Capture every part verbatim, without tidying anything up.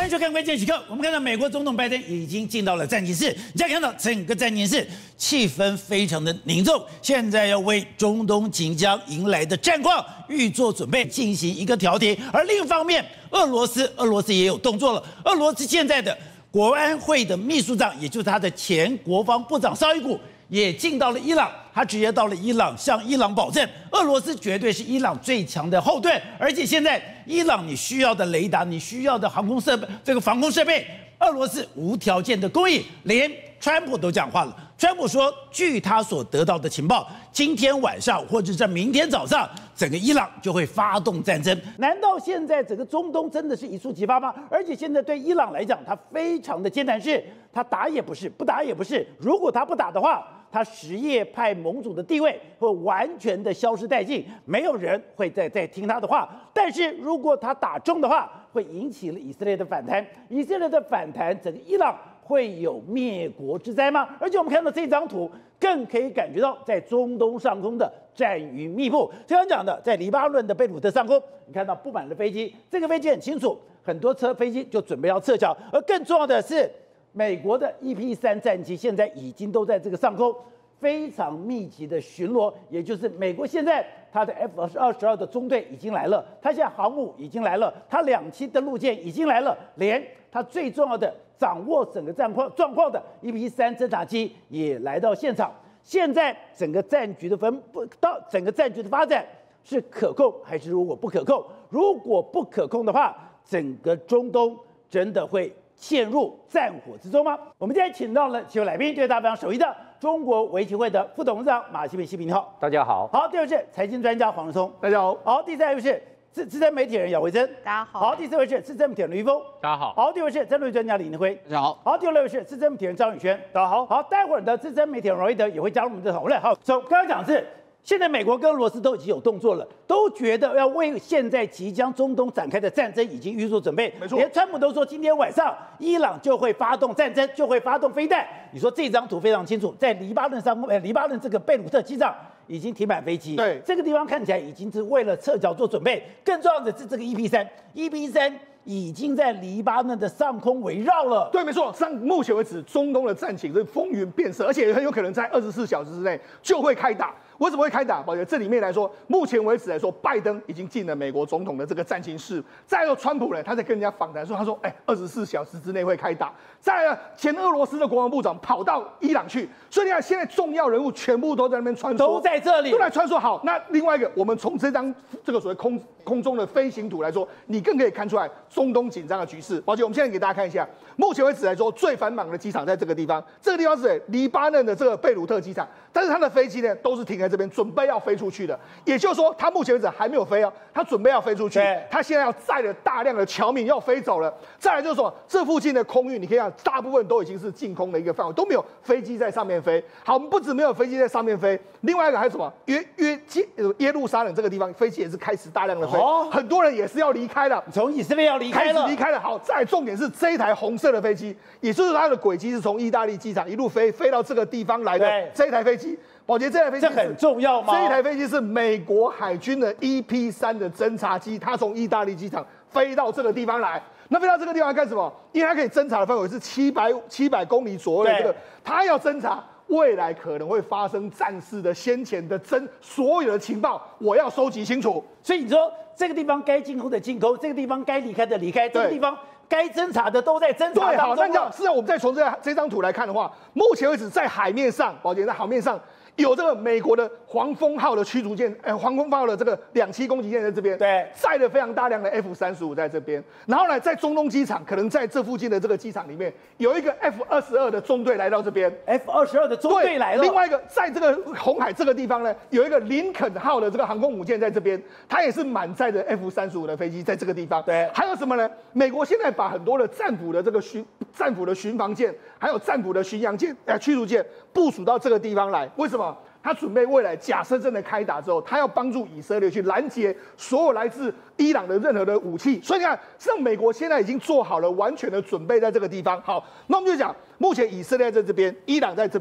欢迎收看《关键时刻》。我们看到美国总统拜登已经进到了战情室，你再看到整个战情室气氛非常的凝重，现在要为中东即将迎来的战况预做准备，进行一个调停。而另一方面，俄罗斯，俄罗斯也有动作了。俄罗斯现在的国安会的秘书长，也就是他的前国防部长绍伊古，也进到了伊朗。他直接到了伊朗，向伊朗保证，俄罗斯绝对是伊朗最强的后盾。而且现在伊朗你需要的雷达，你需要的航空设备，这个防空设备，俄罗斯无条件的供应。连川普都讲话了，川普说，据他所得到的情报，今天晚上或者在明天早上，整个伊朗就会发动战争。难道现在整个中东真的是一触即发吗？而且现在对伊朗来讲，他非常的艰难，是他打也不是，不打也不是。如果他不打的话，他什叶派盟主的地位会完全的消失殆尽，没有人会再再听他的话。但是如果他打中的话，会引起了以色列的反弹。以色列的反弹，整个伊朗会有灭国之灾吗？而且我们看到这张图，更可以感觉到在中东上空的战云密布。就像讲的，在黎巴嫩的贝鲁特上空，你看到布满了飞机，这个飞机很清楚，很多车飞机就准备要撤侨。而更重要的是，美国的 E P 三战机现在已经都在这个上空非常密集的巡逻，也就是美国现在它的 F 二十二的中队已经来了，它现在航母已经来了，它两栖登陆舰已经来了，连它最重要的掌握整个战况状况的 E P 三侦察机也来到现场。现在整个战局的分布到整个战局的发展是可控还是如果不可控？如果不可控的话，整个中东真的会陷入战火之中吗？我们今天请到了几位来宾，对大家非常熟悉的中国围棋会的副董事长马西平，西平你好。 大家好。 好，第二位是财经专家黄仁松， 大家好。 好，第三位是资资深媒体人姚维珍， 大家好。 好，第四位是资深媒体人吕一峰， 大家好。 好，第五位是战略专家李登辉， 大家好。 好，第六位是资深媒体人张宇轩，大家好。好，待会儿的资深媒体人罗伊德也会加入我们的讨论。好，从刚刚讲的是，现在美国跟俄罗斯都已经有动作了，都觉得要为现在即将中东展开的战争已经预做准备。 没错， 连川普都说今天晚上伊朗就会发动战争，就会发动飞弹。你说这张图非常清楚，在黎巴嫩上空，呃，黎巴嫩这个贝鲁特机场已经停满飞机。 对， 这个地方看起来已经是为了撤侨做准备。更重要的是这个 E P 三 ，E P 三已经在黎巴嫩的上空围绕了。 对，没错。上目前为止，中东的战情是风云变色，而且很有可能在二十四小时之内就会开打。为什么会开打？宝姐，这里面来说，目前为止来说，拜登已经进了美国总统的这个战情室。再有川普呢，他在跟人家访谈说，他说，哎，二十四小时之内会开打。再来呢，前俄罗斯的国防部长跑到伊朗去，所以你看，现在重要人物全部都在那边穿梭， 都在这里， 都来穿梭。好，那另外一个，我们从这张这个所谓空空中的飞行图来说，你更可以看出来中东紧张的局势。宝姐，我们现在给大家看一下，目前为止来说，最繁忙的机场在这个地方，这个地方是黎巴嫩的这个贝鲁特机场，但是它的飞机呢都是停在这边，准备要飞出去的。也就是说，它目前为止还没有飞哦，它准备要飞出去，它现在要载了大量的侨民要飞走了。再来就是说，这附近的空域，你可以看，大部分都已经是净空的一个范围，都没有飞机在上面飞。好，我们不止没有飞机在上面飞，另外一个还有什么？约约耶路撒冷这个地方，飞机也是开始大量的飞，哦、很多人也是要离开了， 从以色列要离开了， 开始离开了。好，再来重点是这一台红色的飞机，也就是它的轨迹是从意大利机场一路飞飞到这个地方来的这一台飞机。宝洁，这台飞机这很重要吗？ 这一台飞机是美国海军的 E P 三的侦察机，它从意大利机场飞到这个地方来。那飞到这个地方干什么？因为它可以侦察的范围是七百七百公里左右的这个，它要侦察未来可能会发生战事的先前的侦所有的情报，我要收集清楚。 所以你说这个地方该进攻的进攻，这个地方该离开的离开，这个地方该侦查的都在侦查当中。 对，好，那这样，事实上我们再从这这张图来看的话，目前为止在海面上，宝洁在海面上。有这个美国的黄蜂号的驱逐舰，呃，黄蜂号的这个两栖攻击舰在这边， 对， 载了非常大量的 F 三十五在这边。然后呢，在中东机场，可能在这附近的这个机场里面，有一个 F 二十二的中队来到这边 ，F 二十二的中队来了。 另外一个，在这个红海这个地方呢，有一个林肯号的这个航空母舰在这边，它也是满载着 F 三十五的飞机在这个地方。 对， 还有什么呢？美国现在把很多的战俘的这个巡战俘的巡防舰，还有战俘的巡洋舰、呃驱逐舰部署到这个地方来，为什么？他准备未来假设真的开打之后，他要帮助以色列去拦截所有来自伊朗的任何的武器。所以你看，像美国现在已经做好了完全的准备，在这个地方。好，那我们就讲，目前以色列在这边，伊朗在这边，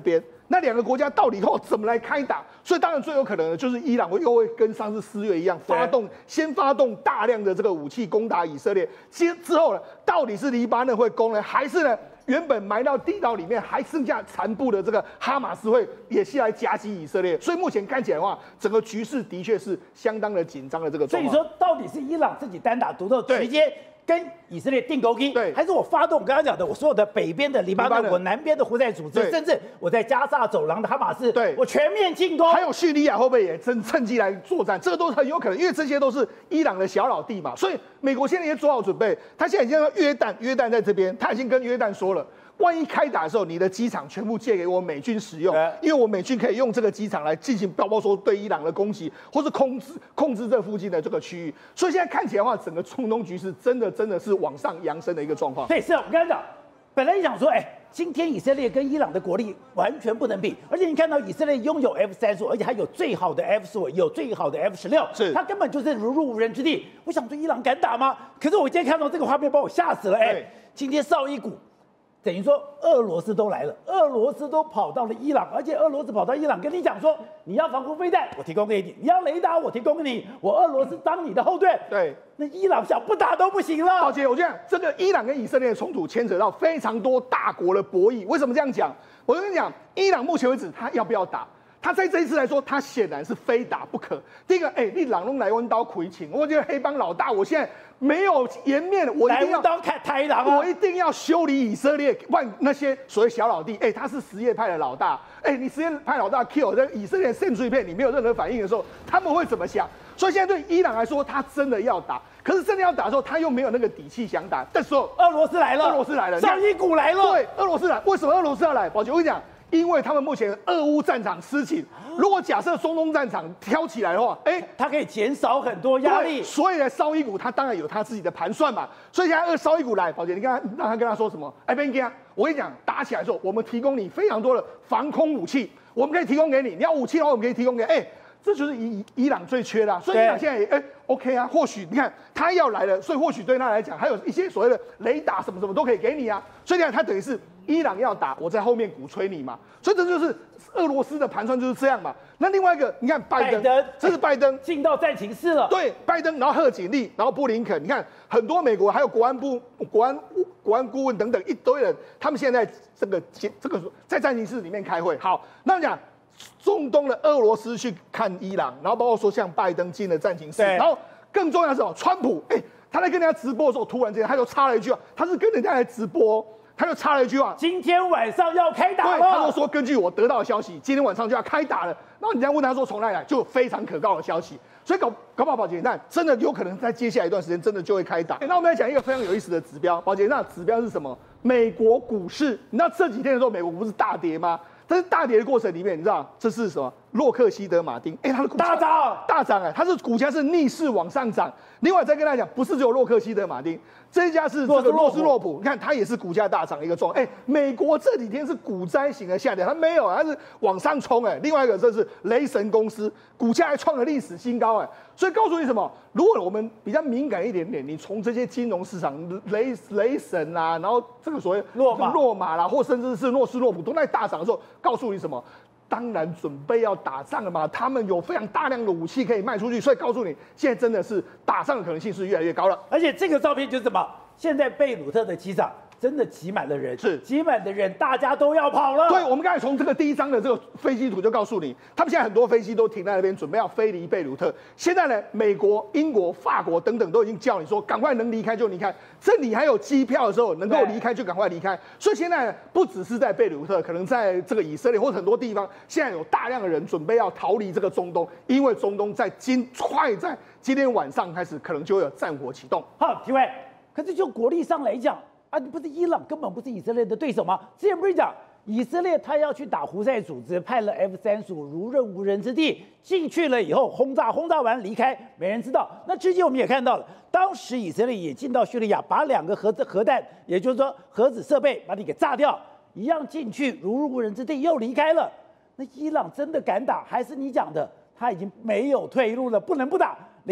那两个国家到底以后怎么来开打？所以当然最有可能的就是伊朗又会跟上次四月一样，发动先发动大量的这个武器攻打以色列，接之后呢，到底是黎巴嫩会攻呢，还是呢原本埋到地道里面还剩下残部的这个哈马斯会也是来夹击以色列？所以目前看起来的话，整个局势的确是相当的紧张的这个状况。 所以说，到底是伊朗自己单打独斗，直接跟以色列定勾机， 对， 还是我发动我刚刚讲的，我所有的北边的黎巴嫩，我南边的胡塞组织，甚至我在加沙走廊的哈马斯， 对， 我全面进攻， 还有叙利亚会不会也趁趁机来作战？这个都是很有可能，因为这些都是伊朗的小老弟嘛。所以美国现在也做好准备，他现在已经约旦，约旦在这边，他已经跟约旦说了。万一开打的时候，你的机场全部借给我美军使用，因为我美军可以用这个机场来进行，包括说对伊朗的攻击，或是控制控制这附近的这个区域。所以现在看起来的话，整个中东局势真的真的是往上扬升的一个状况。 对，是啊，我刚才讲，本来想说，哎，今天以色列跟伊朗的国力完全不能比，而且你看到以色列拥有 F 三十五，而且还有最好的 F 十五，有最好的 F 十六， 是它根本就是如入无人之地。我想说，伊朗敢打吗？可是我今天看到这个画面，把我吓死了，哎，今天绍伊古。等于说，俄罗斯都来了，俄罗斯都跑到了伊朗，而且俄罗斯跑到伊朗跟你讲说，你要防空飞弹，我提供给你；你要雷达，我提供给你。我俄罗斯当你的后盾。 对， 那伊朗想不打都不行了。 宝姐，我这样，这个伊朗跟以色列的冲突牵扯到非常多大国的博弈。为什么这样讲？我跟你讲，伊朗目前为止，他要不要打？他在这一次来说，他显然是非打不可。第一个，哎、欸，你朗龙来温刀魁请，我觉得黑帮老大，我现在没有颜面，我一定要刀开台狼、啊， 我一定要修理以色列，万那些所谓小老弟，哎、欸，他是什叶派的老大，哎、欸，你什叶派老大 kill 在以色列渗水片，你没有任何反应的时候，他们会怎么想？所以现在对伊朗来说，他真的要打，可是真的要打的时候，他又没有那个底气想打。这时候， 俄罗斯来了， 俄罗斯来了， 绍伊古来了， 对，俄罗斯来，为什么俄罗斯要来？宝姐，我跟你讲。因为他们目前俄乌战场失情，如果假设中东战场挑起来的话，哎、欸， 它可以减少很多压力。 所以呢，绍伊古他当然有他自己的盘算嘛。所以现在二绍伊古来，宝姐，你跟他让他跟他说什么？哎、欸，别跟他，我跟你讲，打起来的时候，我们提供你非常多的防空武器，我们可以提供给你。你要武器的话，我们可以提供给，哎、欸。这就是伊伊朗最缺的、啊，所以伊朗现在也哎 OK 啊，或许你看他要来了，所以或许对他来讲还有一些所谓的雷达什么什么都可以给你啊，所以你看他等于是伊朗要打，我在后面鼓吹你嘛，所以这就是俄罗斯的盘算就是这样嘛。那另外一个，你看拜登， 拜登这是拜登进到战情室了， 对，拜登，然后贺锦丽，然后布林肯，你看很多美国还有国安部、国安国安顾问等等一堆人，他们现在这个这个在战情室里面开会。好，那讲。中东的俄罗斯去看伊朗，然后包括说像拜登进了战情室，然后更重要的是哦，川普，哎、欸，他在跟人家直播的时候，突然间他就插了一句话，他是跟人家来直播，他就插了一句话， 今天晚上要开打了。 对，他就说根据我得到的消息，今天晚上就要开打了。然后你再问他说从哪里来，就非常可靠的消息。所以搞搞不好，宝姐，那真的有可能在接下来一段时间，真的就会开打。那我们来讲一个非常有意思的指标，宝姐，那指标是什么？美国股市，你知道这几天的时候，美国不是大跌吗？但是大跌的过程里面，你知道这是什么？洛克希德马丁，哎、欸，它的股价大涨， 大涨哎，它是股价是逆势往上涨。另外再跟大家讲，不是只有洛克希德马丁，这一家是这个洛斯洛普，你看它也是股价大涨的一个状况。哎、欸，美国这几天是股灾型的下跌，它没有，它是往上冲哎。另外一个这是雷神公司，股价还创了历史新高哎。所以告诉你什么？如果我们比较敏感一点点，你从这些金融市场雷雷神啦、啊，然后这个所谓落马落马啦，或甚至是诺斯洛普都在大涨的时候，告诉你什么？当然准备要打仗了嘛，他们有非常大量的武器可以卖出去，所以告诉你，现在真的是打仗的可能性是越来越高了。 而且这个照片就是什么？现在贝鲁特的机场真的挤满了人， 是挤满的人，大家都要跑了。 对，我们刚才从这个第一张的这个飞机图就告诉你，他们现在很多飞机都停在那边，准备要飞离贝鲁特。现在呢，美国、英国、法国等等都已经叫你说，赶快能离开就离开。趁你还有机票的时候，能够离开就赶快离开。所以现在不只是在贝鲁特，可能在这个以色列或者很多地方，现在有大量的人准备要逃离这个中东，因为中东在今快在今天晚上开始，可能就会有战火启动。 好，体外，可是就国力上来讲。啊，你不是伊朗根本不是以色列的对手吗？之前不是讲以色列他要去打胡塞组织，派了 F 三十五如任无人之地进去了以后轰炸，轰炸完离开，没人知道。那之前我们也看到了，当时以色列也进到叙利亚，把两个核子核弹，也就是说核子设备把你给炸掉，一样进去如入无人之地又离开了。那伊朗真的敢打，还是你讲的他已经没有退路了，不能不打？连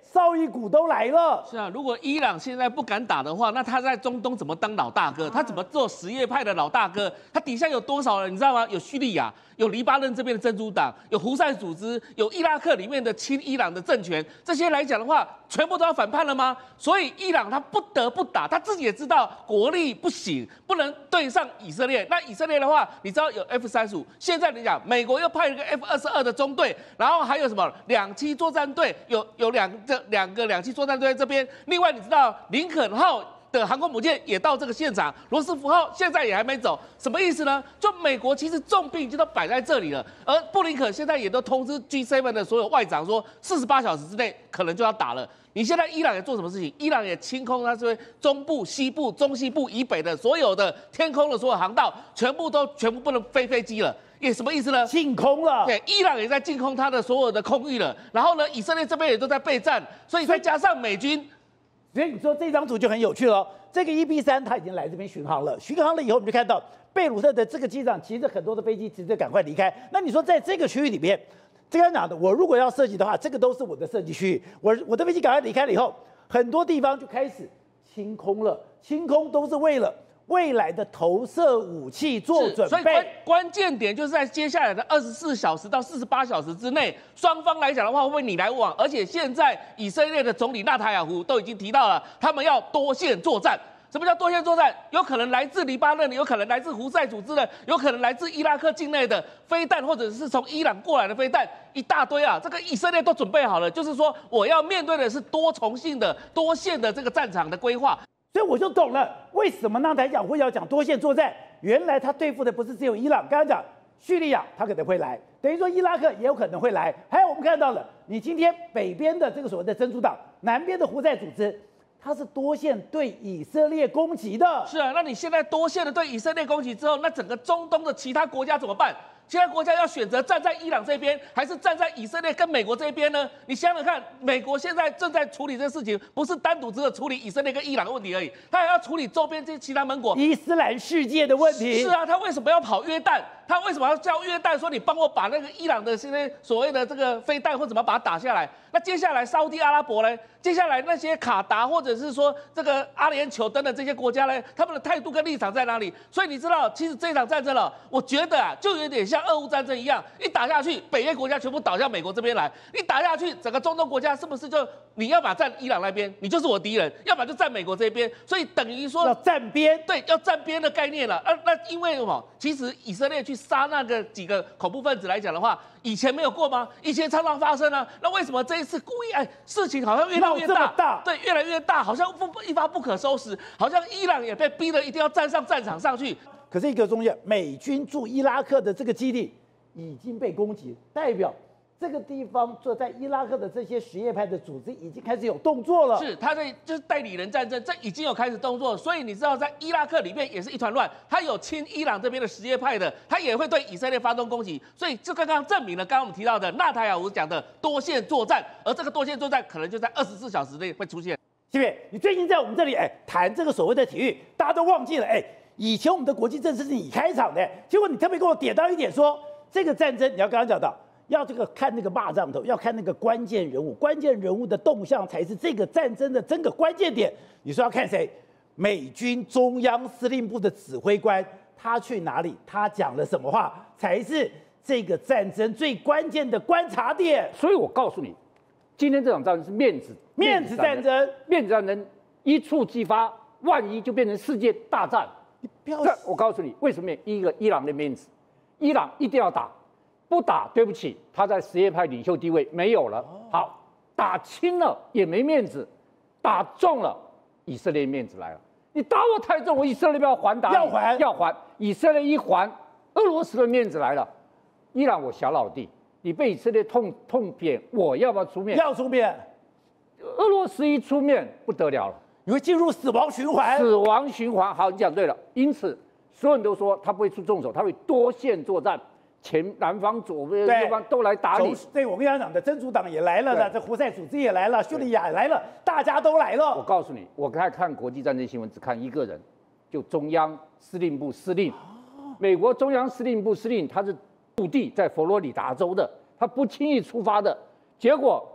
绍伊古都来了。 是啊，如果伊朗现在不敢打的话，那他在中东怎么当老大哥？他怎么做什叶派的老大哥？他底下有多少人？你知道吗？有叙利亚，有黎巴嫩这边的真主党，有胡塞组织，有伊拉克里面的亲伊朗的政权，这些来讲的话，全部都要反叛了吗？所以伊朗他不得不打，他自己也知道国力不行，不能对上以色列。那以色列的话，你知道有 F 三十五，现在你讲美国又派了一个 F 二十二的中队，然后还有什么两栖作战队，有有两这两个两栖作战队在这边。另外你知道林肯号的航空母舰也到这个现场，罗斯福号现在也还没走，什么意思呢？就美国其实重兵已经都摆在这里了，而布林肯现在也都通知 G 七 的所有外长说，四十八小时之内可能就要打了。你现在伊朗也做什么事情？伊朗也清空它这边中部、西部、中西部以北的所有的天空的所有航道，全部都全部不能飞飞机了。也什么意思呢？ 净空了。 对，伊朗也在净空它的所有的空域了。然后呢，以色列这边也都在备战，所以再加上美军。 所以你说这张图就很有趣了。这个 E B 三它已经来这边巡航了，巡航了以后，我们就看到贝鲁特的这个机场骑着很多的飞机，急着赶快离开。那你说在这个区域里面，这样讲的，我如果要设计的话，这个都是我的设计区域。我我的飞机赶快离开了以后，很多地方就开始清空了，清空都是为了未来的投射武器做准备。 所以关关键点就是在接下来的二十四小时到四十八小时之内，双方来讲的话会不会你来我往？而且现在以色列的总理纳塔雅胡都已经提到了，他们要多线作战。什么叫多线作战？有可能来自黎巴嫩的，有可能来自胡塞组织的，有可能来自伊拉克境内的飞弹，或者是从伊朗过来的飞弹，一大堆啊！这个以色列都准备好了，就是说我要面对的是多重性的、多线的这个战场的规划。 所以我就懂了，为什么纳坦雅胡要讲多线作战？原来他对付的不是只有伊朗，刚刚讲叙利亚他可能会来，等于说伊拉克也有可能会来。还有我们看到了，你今天北边的这个所谓的真主党，南边的胡塞组织。它是多线对以色列攻击的， 是啊，那你现在多线的对以色列攻击之后，那整个中东的其他国家怎么办？其他国家要选择站在伊朗这边，还是站在以色列跟美国这边呢？你想想看，美国现在正在处理这个事情，不是单独只有处理以色列跟伊朗的问题而已，他还要处理周边这些其他盟国伊斯兰世界的问题。 是啊，他为什么要跑约旦？他为什么要叫约旦说你帮我把那个伊朗的现在所谓的这个飞弹或怎么把它打下来？那接下来沙地阿拉伯呢？接下来那些卡达或者是说这个阿联酋等等这些国家呢，他们的态度跟立场在哪里？所以你知道，其实这场战争了，我觉得啊，就有点像俄乌战争一样，一打下去，北约国家全部倒向美国这边来，一打下去，整个中东国家是不是就你要么站伊朗那边，你就是我敌人；要么就站美国这边，所以等于说要站边， 对，要站边的概念了。啊，那因为什么？其实以色列去杀那个几个恐怖分子来讲的话，以前没有过吗？以前常常发生啊。那为什么这一次故意哎，事情好像越闹越大， 大对，越来越大，好像不一发不可收拾，好像伊朗也被逼得一定要站上战场上去。 可是一个中间，美军驻伊拉克的这个基地已经被攻击，代表这个地方坐在伊拉克的这些什叶派的组织已经开始有动作了。 是，他的就是代理人战争，这已经有开始动作，所以你知道，在伊拉克里面也是一团乱，他有亲伊朗这边的什叶派的，他也会对以色列发动攻击，所以这刚刚证明了刚刚我们提到的纳塔雅胡讲的多线作战，而这个多线作战可能就在二十四小时内会出现。 西北，你最近在我们这里哎谈这个所谓的体育，大家都忘记了哎，以前我们的国际政治是你开场的，结果你特别给我点到一点说，这个战争你要刚刚讲到。要这个看那个蚂蚱头，要看那个关键人物，关键人物的动向才是这个战争的真个关键点。你说要看谁？美军中央司令部的指挥官，他去哪里？他讲了什么话，才是这个战争最关键的观察点。 所以我告诉你，今天这场战争是面子面子战争， 面子战争一触即发，万一就变成世界大战。 你不要， 我告诉你，为什么一个伊朗的面子，伊朗一定要打。不打，对不起，他在什叶派领袖地位没有了。好，打轻了也没面子，打重了，以色列面子来了。你打我太重，我以色列要还打， 要还要还。以色列一还，俄罗斯的面子来了。伊朗我小老弟，你被以色列痛痛扁，我要不要出面？ 要出面。 俄罗斯一出面不得了了， 你会进入死亡循环。 死亡循环，好，你讲对了。因此，所有人都说他不会出重手，他会多线作战。前南方、左边、右方都来打你。 对，我跟你讲的，真主党也来了的，这胡塞组织也来了，叙利亚也来了，大家都来了。 我告诉你，我看看国际战争新闻，只看一个人，就中央司令部司令。美国中央司令部司令，他是驻地在佛罗里达州的，他不轻易出发的。结果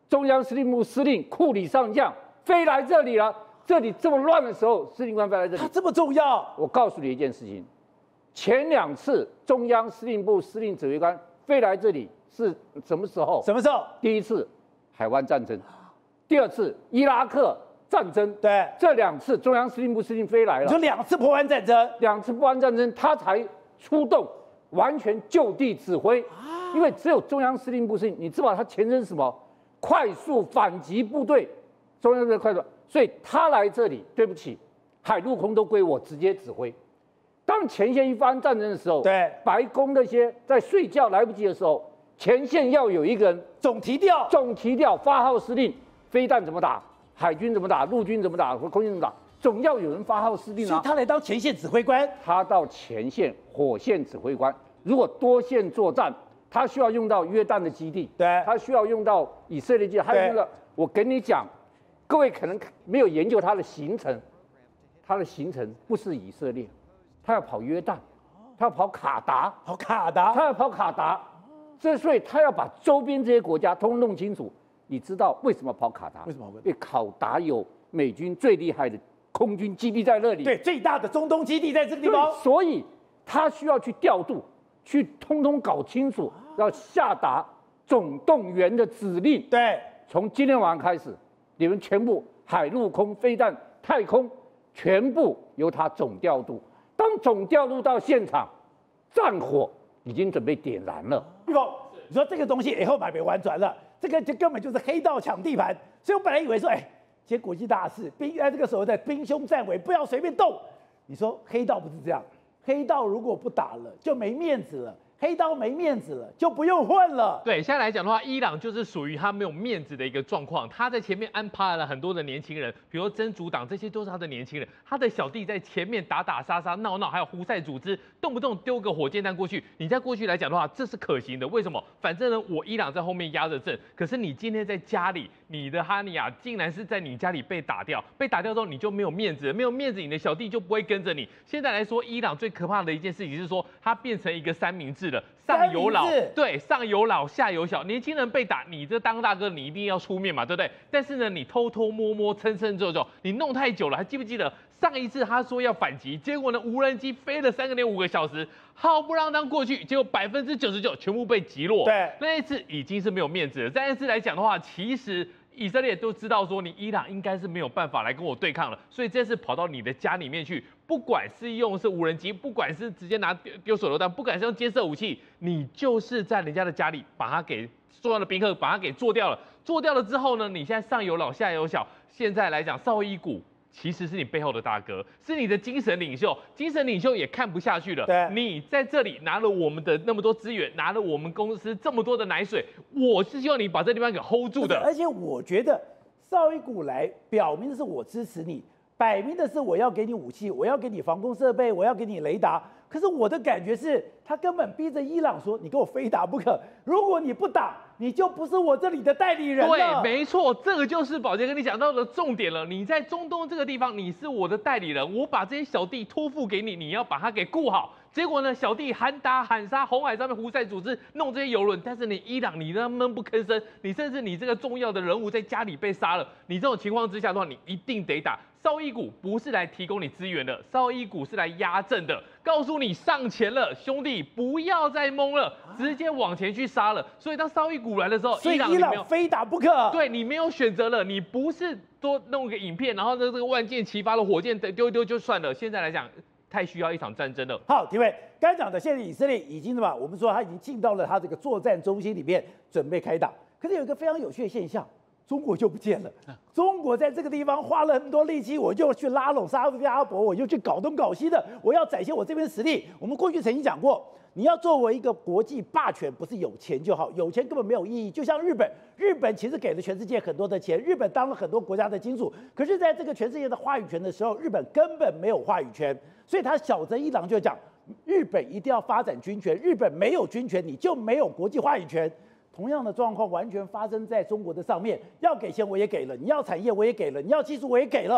中央司令部司令库里上将飞来这里了。这里这么乱的时候，司令官飞来这里， 他这么重要。 我告诉你一件事情，前两次中央司令部司令指挥官飞来这里是什么时候？ 什么时候？ 第一次海湾战争，第二次伊拉克战争。 对， 这两次中央司令部司令飞来了， 就两次波湾战争， 两次波湾战争，他才出动，完全就地指挥。因为只有中央司令部司令，你知道他前身是什么？快速反击部队，中央的快速。所以他来这里，对不起，海陆空都归我直接指挥。当前线一发生战争的时候， 对白宫那些在睡觉来不及的时候，前线要有一个人总提调， 总提调发号施令，飞弹怎么打，海军怎么打，陆军怎么打，空军怎么打，总要有人发号施令啊。 所以他来当前线指挥官， 他到前线火线指挥官。如果多线作战，他需要用到约旦的基地， 对， 他需要用到以色列基地，还有那个，我跟你讲。各位可能没有研究它的行程，它的行程不是以色列，他要跑约旦，他要跑卡达， 跑卡达， 他要跑卡达，这所以他要把周边这些国家通弄清楚。你知道为什么跑卡达？ 为什么？ 因为卡达有美军最厉害的空军基地在那里， 对，最大的中东基地在这个地方， 所以他需要去调度，去通通搞清楚，要下达总动员的指令。 对， 从今天晚上开始。你们全部海陆空飞弹、太空，全部由他总调度。当总调度到现场，战火已经准备点燃了。 玉峰，你说这个东西以后买没完转了，这个就根本就是黑道抢地盘。所以我本来以为说，哎，这国际大事，兵在这个时候在兵凶战危，不要随便动。你说黑道不是这样，黑道如果不打了，就没面子了。黑道没面子了，就不用混了。 对，现在来讲的话，伊朗就是属于他没有面子的一个状况。他在前面安排了很多的年轻人，比如真主党，这些都是他的年轻人。他的小弟在前面打打杀杀、闹闹，还有胡塞组织，动不动丢个火箭弹过去。你在过去来讲的话，这是可行的。为什么？反正呢，我伊朗在后面压着阵。可是你今天在家里，你的哈尼亚竟然是在你家里被打掉，被打掉之后你就没有面子，没有面子，你的小弟就不会跟着你。现在来说，伊朗最可怕的一件事情是说，它变成一个三明治了。上有老，对，上有老，下有小。年轻人被打，你这当大哥，你一定要出面嘛，对不对？但是呢，你偷偷摸摸、蹭蹭皱皱，你弄太久了，还记不记得上一次他说要反击，结果呢，无人机飞了三个点五个小时，好不让当过去，结果百分之九十九全部被击落。 对， 那一次已经是没有面子了。再一次来讲的话，其实。以色列都知道说你伊朗应该是没有办法来跟我对抗了，所以这次跑到你的家里面去，不管是用是无人机，不管是直接拿丢丢手榴弹，不管是用监视武器，你就是在人家的家里把他给重要的宾客把他给做掉了。做掉了之后呢，你现在上有老下有小，现在来讲绍伊古。其实是你背后的大哥，是你的精神领袖，精神领袖也看不下去了。 对， 你在这里拿了我们的那么多资源，拿了我们公司这么多的奶水，我是希望你把这地方给 hold 住的。 而且我觉得绍伊古来表明的是我支持你，摆明的是我要给你武器，我要给你防空设备，我要给你雷达。可是我的感觉是，他根本逼着伊朗说，你跟我非打不可。如果你不打，你就不是我这里的代理人了。 对，没错，这个就是宝杰跟你讲到的重点了。你在中东这个地方，你是我的代理人，我把这些小弟托付给你，你要把他给顾好。结果呢，小弟喊打喊杀，红海上面胡塞组织弄这些油轮，但是你伊朗你那闷不吭声，你甚至你这个重要的人物在家里被杀了，你这种情况之下的话，你一定得打。绍伊古不是来提供你资源的，绍伊古是来压阵的，告诉你上前了，兄弟不要再懵了，直接往前去杀了。所以当绍伊古来的时候， 所以伊朗非打不可。 对你没有选择了，你不是多弄个影片，然后呢这个万箭齐发的火箭丢一丢就算了。现在来讲，太需要一场战争了。 好，体委刚才讲的，现在以色列已经的嘛，我们说他已经进到了他这个作战中心里面，准备开打。可是有一个非常有趣的现象。中国就不见了。中国在这个地方花了很多力气，我就去拉拢沙特阿拉伯，我就去搞东搞西的，我要展现我这边实力。我们过去曾经讲过，你要作为一个国际霸权，不是有钱就好，有钱根本没有意义。就像日本，日本其实给了全世界很多的钱，日本当了很多国家的金主，可是在这个全世界的话语权的时候，日本根本没有话语权。所以他小泽一郎就讲，日本一定要发展军权，日本没有军权，你就没有国际话语权。同样的状况完全发生在中国的上面，要给钱我也给了，你要产业我也给了，你要技术我也给了，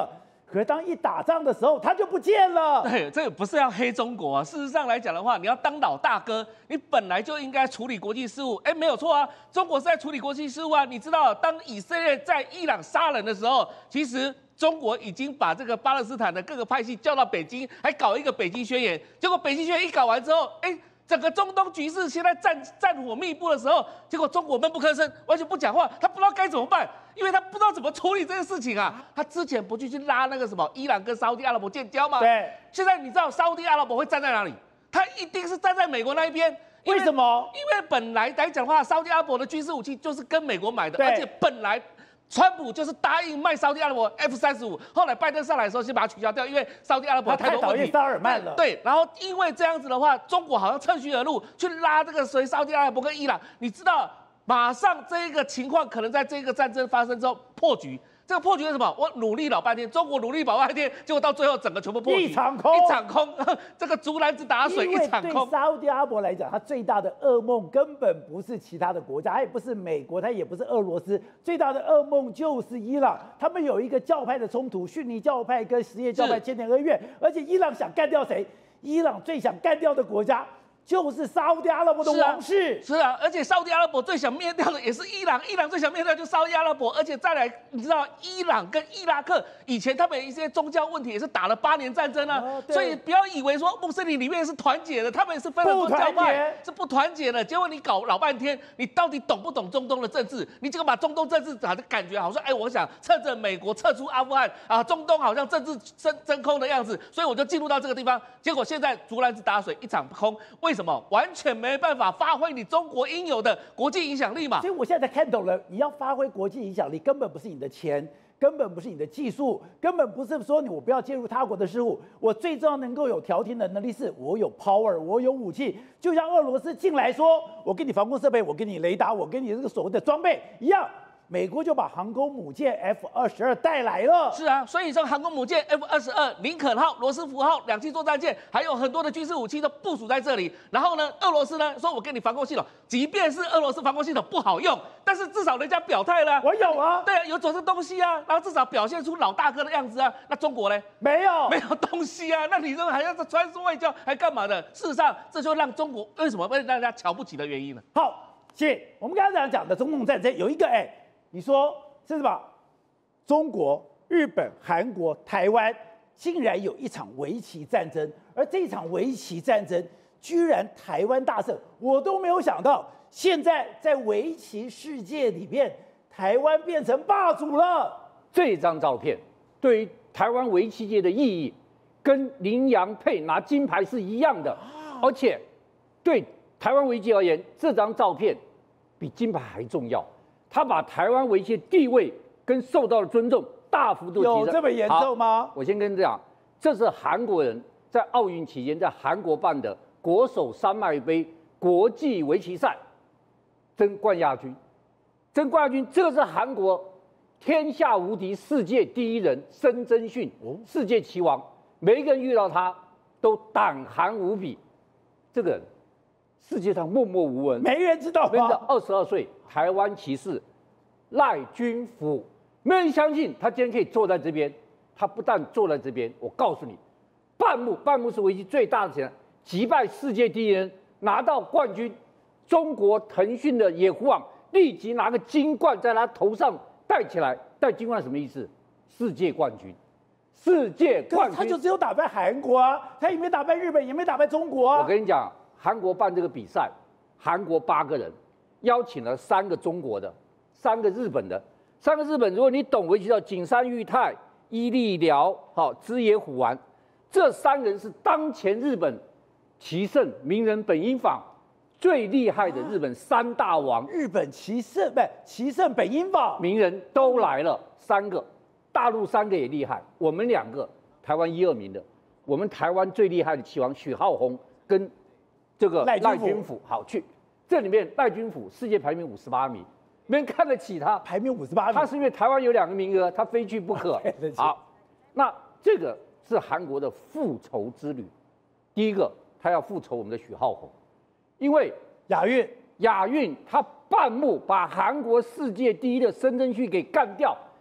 可是当一打仗的时候，他就不见了。 对，这个不是要黑中国啊。事实上来讲的话，你要当老大哥，你本来就应该处理国际事务。哎，没有错啊，中国是在处理国际事务啊。你知道，当以色列在伊朗杀人的时候，其实中国已经把这个巴勒斯坦的各个派系叫到北京，还搞一个北京宣言。结果北京宣言一搞完之后，哎。整个中东局势现在战战火密布的时候，结果中国闷不吭声，完全不讲话，他不知道该怎么办，因为他不知道怎么处理这个事情啊。他之前不去去拉那个什么伊朗跟沙烏地阿拉伯建交吗？ 对。 现在你知道沙烏地阿拉伯会站在哪里？他一定是站在美国那一边。 为什么？ 因为本来来讲的话，沙烏地阿拉伯的军事武器就是跟美国买的， 对而且本来。川普就是答应卖沙烏地阿拉伯 F 三十五，后来拜登上来的时候先把它取消掉，因为沙烏地阿拉伯太多问题。 他太讨厌沙尔曼了。 对，然后因为这样子的话，中国好像趁虚而入，去拉这个谁沙烏地阿拉伯跟伊朗，你知道，马上这个情况可能在这个战争发生之后破局。这个破局是什么？我努力老半天，中国努力老半天，结果到最后整个全部破局， 一场空， 一场空，这个竹篮子打水，一场空。 对沙烏地阿拉伯来讲，它最大的噩梦根本不是其他的国家，它也不是美国，它也不是俄罗斯，最大的噩梦就是伊朗。他们有一个教派的冲突，逊尼教派跟什叶教派千年恩怨，而且伊朗想干掉谁？伊朗最想干掉的国家。就是沙烏地阿拉伯的王室， 是啊，而且沙烏地阿拉伯最想灭掉的也是伊朗，伊朗最想灭掉就是沙烏地阿拉伯，而且再来，你知道伊朗跟伊拉克以前他们一些宗教问题也是打了八年战争啊，哦、所以不要以为说穆斯林里面是团结的，他们也是分了宗教派，是不团结的。结果你搞老半天，你到底懂不懂中东的政治？你这个把中东政治好像感觉好像，哎，我想趁着美国撤出阿富汗啊，中东好像政治真真空的样子，所以我就进入到这个地方。结果现在竹篮子打水，一场空，为什么？完全没办法发挥你中国应有的国际影响力嘛。 所以我现在才看懂了，你要发挥国际影响力，根本不是你的钱，根本不是你的技术，根本不是说你我不要介入他国的事务。我最重要能够有调停的能力，是我有 power， 我有武器。就像俄罗斯进来说，我给你防空设备，我给你雷达，我给你这个所谓的装备一样。美国就把航空母舰 F 二十二带来了。 是啊，所以这个航空母舰 F 二十二、林肯号、罗斯福号两栖作战舰，还有很多的军事武器都部署在这里。然后呢，俄罗斯呢说我给你防空系统，即便是俄罗斯防空系统不好用，但是至少人家表态了， 我有啊， 对啊，有走这东西啊，然后至少表现出老大哥的样子啊。那中国呢？ 没有， 没有东西啊。那你认为还要穿梭外交，还干嘛的？事实上，这就让中国为什么被大家瞧不起的原因呢？ 好，谢谢。我们刚才讲的中共战争有一个哎，你说。是什么？中国、日本、韩国、台湾竟然有一场围棋战争，而这场围棋战争居然台湾大胜，我都没有想到。现在在围棋世界里面，台湾变成霸主了。 这张照片对于台湾围棋界的意义，跟林洋配拿金牌是一样的，而且对台湾围棋而言，这张照片比金牌还重要。他把台湾围棋的地位跟受到的尊重大幅度提升。 有这么严重吗？ 我先跟你讲，这是韩国人在奥运期间在韩国办的国手山脉杯国际围棋赛，争冠亚军。争冠亚军，这个是韩国天下无敌、世界第一人申真训，世界棋王。每一个人遇到他都胆寒无比。这个人世界上默默无闻， 没人知道吗？ 二十二岁。台湾棋士赖君福，没人相信他今天可以坐在这边。他不但坐在这边，我告诉你，半目半目是围棋最大的钱，击败世界第一人，拿到冠军。中国腾讯的野狐网立即拿个金冠在他头上戴起来，戴金冠什么意思？世界冠军，世界冠军。 他就只有打败韩国啊，他也没打败日本，也没打败中国啊。 我跟你讲，韩国办这个比赛，韩国八个人。邀请了三个中国的，三个日本的，三个日本。如果你懂围棋，叫景山裕太、伊利辽、好枝野虎丸，这三人是当前日本棋圣名人本因坊最厉害的日本三大王。 日本棋圣不棋圣本因坊名人都来了，三个，大陆三个也厉害，我们两个台湾一二名的，我们台湾最厉害的棋王许浩宏跟这个赖君福，好去。这里面赖君福世界排名五十八名，没人看得起他， 排名五十八名。 他是因为台湾有两个名额，他非去不可。好，那这个是韩国的复仇之旅。第一个，他要复仇我们的许浩宏，因为亚运亚运他半目把韩国世界第一的申真旭给干掉，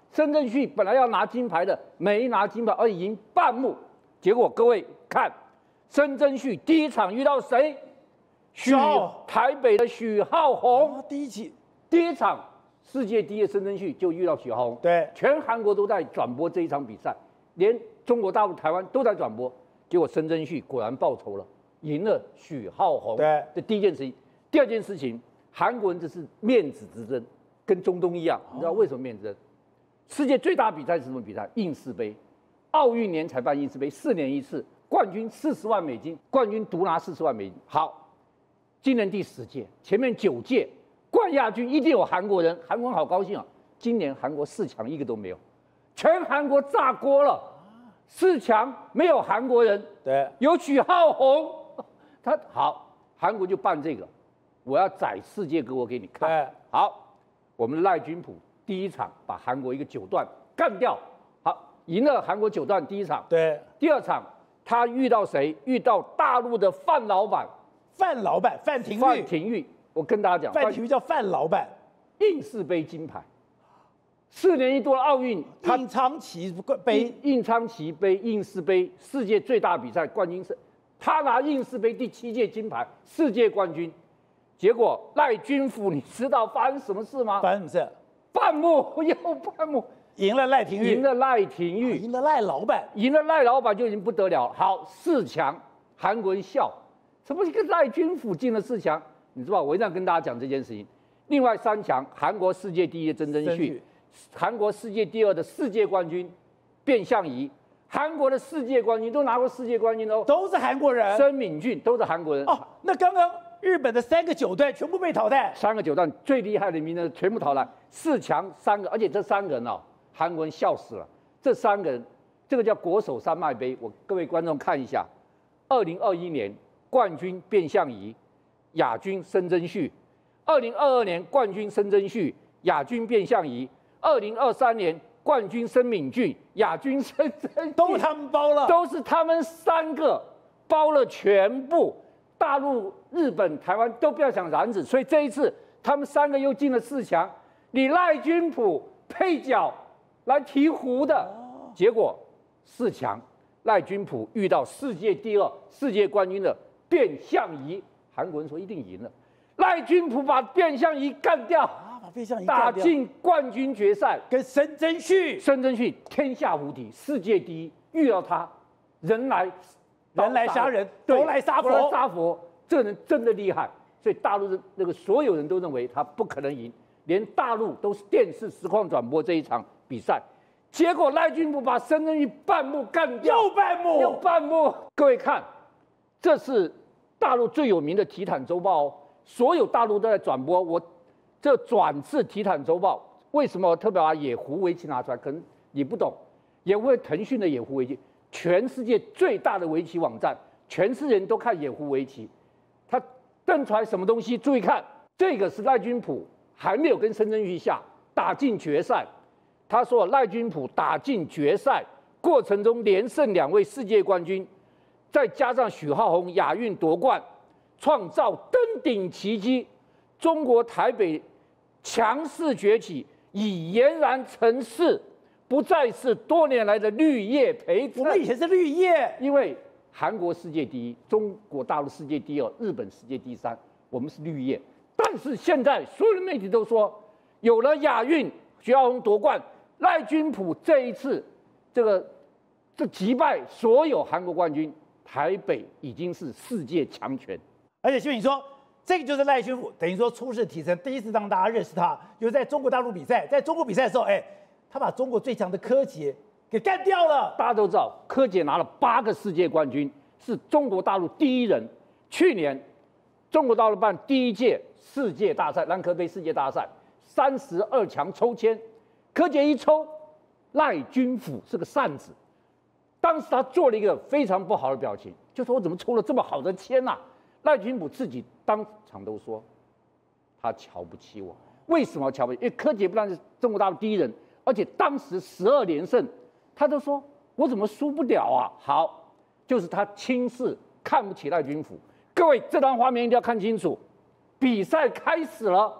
申真旭本来要拿金牌的，没拿金牌，而已经半目。结果各位看，申真旭第一场遇到谁？许台北的许浩宏。 哦，第一期第一场世界第一的申真旭就遇到许浩宏。 对， 全韩国都在转播这一场比赛，连中国大陆、台湾都在转播。结果申真旭果然报仇了，赢了许浩宏。 对， 这第一件事情。第二件事情，韩国人这是面子之争，跟中东一样。你知道为什么面子之争？世界最大比赛是什么比赛？应氏杯。奥运年才办应氏杯，四年一次，冠军四十万美金，冠军独拿四十万美金。好。今年第十届，前面九届冠亚军一定有韩国人，韩国人好高兴啊！今年韩国四强一个都没有，全韩国炸锅了。四强没有韩国人， 对， 有许浩宏，他好，韩国就办这个，我要载世界各国给你看。好，我们的赖君普第一场把韩国一个九段干掉，好，赢了韩国九段第一场。 对， 第二场他遇到谁？遇到大陆的范老板。 范老板范廷玉， 范廷玉，我跟大家讲， 范廷玉叫范老板， 应氏杯金牌，四年一度的奥运， 应昌奇杯、 应昌奇杯、应氏杯，世界最大比赛冠军是，他拿应氏杯第七届金牌，世界冠军。结果赖君福，你知道发生什么事吗？ 发生什么事？ 半目又半目， 赢了赖廷玉， 赢了赖廷玉， 赢了赖老板， 赢了赖老板就已经不得了。好，四强，韩国人笑。什么一个赖君福进了四强？你知道，我一定要跟大家讲这件事情。另外三强，韩国世界第一的曾真旭，韩国世界第二的世界冠军卞相宜，韩国的世界冠军都拿过世界冠军哦， 都是韩国人。 申敏俊都是韩国人。 哦，那刚刚日本的三个九段全部被淘汰， 三个九段最厉害的名人全部淘汰，四强三个，而且这三个人哦，韩国人笑死了。这三个人，这个叫国手山脉杯，我各位观众看一下，二零二一年。冠军卞相宜，亚军申真旭；二零二二年冠军申真旭，亚军卞相宜；二零二三年冠军申敏俊，亚军申真旭， 都他们包了， 都是他们三个包了全部。大陆、日本、台湾都不要想染指，所以这一次他们三个又进了四强。你赖君普配角来提壶的，结果四强赖君普遇到世界第二、世界冠军的卞相宜，韩国人说一定赢了。赖君普把卞相宜干掉， 啊，把卞相宜打进冠军决赛， 跟申真旭， 申真旭天下无敌，世界第一，遇到他，人来人来杀人，佛来杀佛， 杀佛，这人真的厉害。所以大陆的那个所有人都认为他不可能赢，连大陆都是电视实况转播这一场比赛。结果赖君普把申真旭半目干掉， 又半目， 又半目。各位看。这是大陆最有名的体坛周报哦，所有大陆都在转播。我这转自体坛周报，为什么我特别把野狐围棋拿出来？可能你不懂，野狐腾讯的野狐围棋，全世界最大的围棋网站，全世界人都看野狐围棋。他登出来什么东西？注意看，这个是赖君普还没有跟申真旭下，打进决赛。他说赖君普打进决赛过程中连胜两位世界冠军。再加上许浩宏亚运夺冠，创造登顶奇迹。中国台北强势崛起，已俨然成势，不再是多年来的绿叶陪衬。 我们以前是绿叶， 因为韩国世界第一，中国大陆世界第二，日本世界第三，我们是绿叶。但是现在所有的媒体都说，有了亚运，许浩宏夺冠，赖君普这一次这个这击败所有韩国冠军。台北已经是世界强权， 而且徐敏说，这个就是赖君普，等于说出世提升，第一次让大家认识他，就是在中国大陆比赛，在中国比赛的时候，哎，他把中国最强的柯洁给干掉了。 大家都知道，柯洁拿了八个世界冠军，是中国大陆第一人。去年，中国大陆办第一届世界大赛兰科杯世界大赛，三十二强抽签，柯洁一抽，赖君福是个扇子。当时他做了一个非常不好的表情，就说我怎么抽了这么好的签呐、啊？赖君普自己当场都说，他瞧不起我。为什么瞧不起？因为柯洁不但是中国大陆第一人，而且当时十二连胜，他都说我怎么输不了啊？好，就是他轻视看不起赖君福。各位，这张画面一定要看清楚。比赛开始了，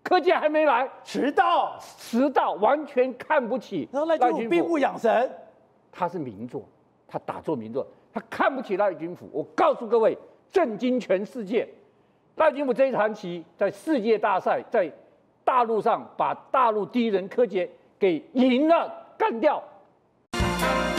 柯洁还没来， 迟到， 迟到，完全看不起然后赖军府闭目养神， 他是名作，他打坐名作，他看不起赖军府。我告诉各位，震惊全世界，赖军府这一盘棋在世界大赛，在大陆上把大陆第一人柯洁给赢了，干掉。